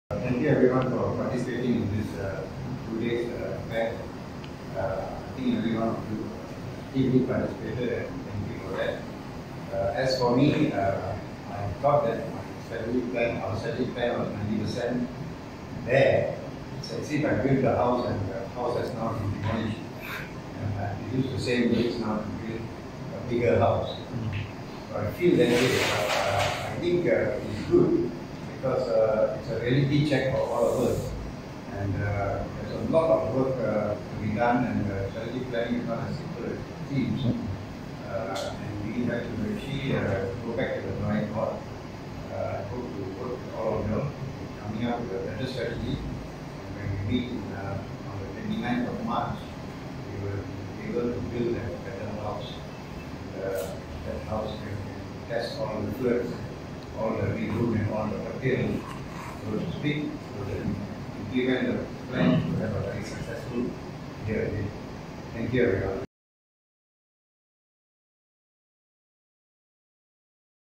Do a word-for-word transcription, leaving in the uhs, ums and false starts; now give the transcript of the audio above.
Thank you everyone for participating in this uh, two days uh, event. Uh, I think everyone of you actively participated and thank you for that. Uh, as for me, uh, I thought that my strategic plan, our strategic plan was ninety percent there. It's as if I built the house and the house has now been demolished. And I used the same bricks now to build a bigger house. So I feel that uh, I think uh, it's good because uh, it's a reality check for all of us. And uh, there's a lot of work uh, to be done, and uh, strategic planning is not as simple as it seems. Uh, and we have to actually uh, go back to the drawing board. Uh, I hope to work with all of you coming up with a better strategy. And when we meet in, uh, on the twenty-ninth of March, we will be able to build that better house. And, uh, that house can test all the floods, all the reroute and all the materials, so to speak, so that we implement the plan to have a very successful year. Thank you everyone.